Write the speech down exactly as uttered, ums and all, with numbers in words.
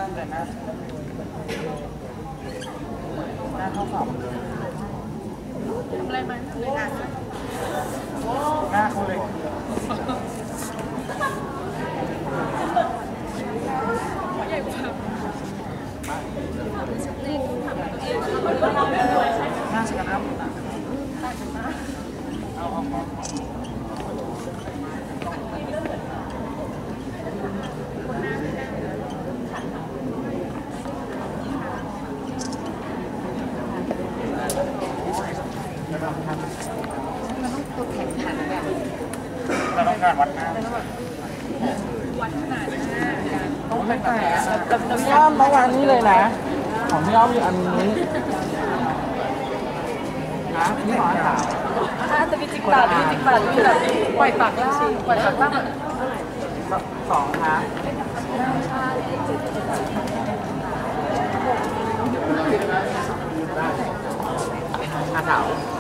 เดินหน้าหน้าข้อสอบทำอะไรมาเลยอ่ะหน้าเขาเลยใหญ่กว่าหน้าฉันนะครับเอาเอาเอามันต้องตัวแข็งขันแบบเราต้องการวัดหน้าวัดขนาดหน้าต้องเป็นแบบนี้แต่พี่อ้อมเมื่อวานนี้เลยนะของพี่อ้อมอยู่อันนี้นะพี่หมอถามแต่พี่จิกปากพี่จิกปากพี่แบบปล่อยปากล่างปล่อยปากล่างสองครับอาขาว